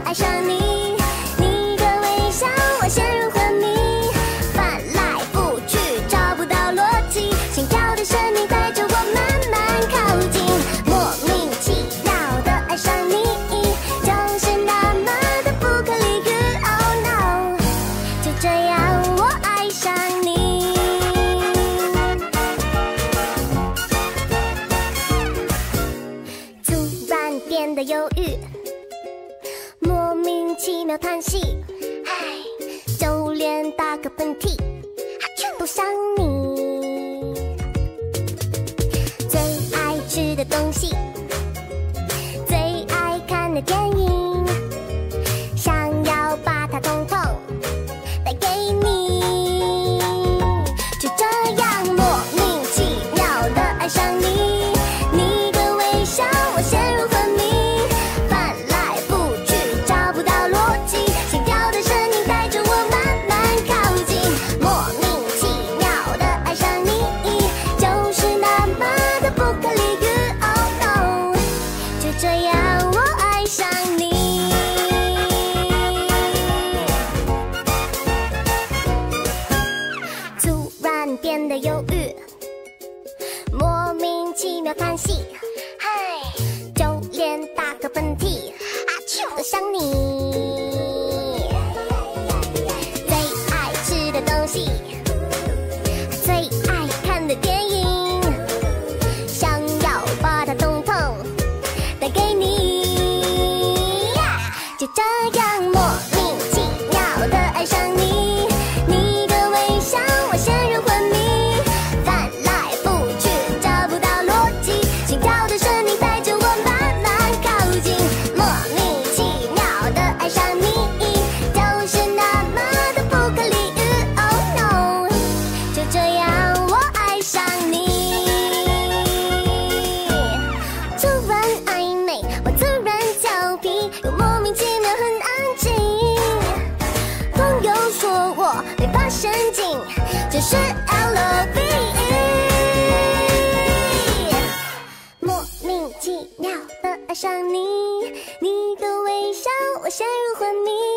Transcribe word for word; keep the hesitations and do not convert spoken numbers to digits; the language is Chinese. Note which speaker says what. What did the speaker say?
Speaker 1: 爱上你，你的微笑我陷入昏迷，翻来覆去找不到逻辑，心跳的声音带着我慢慢靠近，莫名其妙的爱上你，就是那么的不可理喻。Oh no， 就这样我爱上你。突然变得忧郁，莫名其妙叹息，唉，就连打个喷嚏都想你。最爱吃的东西，最爱看的电影，想要把它统统带给你，就这样莫名其妙的爱上你，你的微笑我陷入昏迷，翻来覆去找不到逻辑，心跳的声音带着我慢慢靠近，莫名其妙的爱上你，就是那么的不可理喻。Oh no， 就这样我爱上你。突然变得忧郁，莫名其妙叹息，唉，就连打个喷嚏都想你。最爱吃的东西，最爱看的电影，想要把它统统带给你，就这样莫名其妙的爱上你，你的微笑我陷入昏迷，翻来覆去找不到逻辑，心跳的声音带着我慢慢靠近，莫名其妙的爱上你，就是那么的不可理喻。Oh no， 就这样我爱上你。突然暧昧，我突然调皮，又莫名其妙很安静。朋友说我没法深进，只是 L O V E， 莫名其妙的爱上你，你的微笑我陷入昏迷。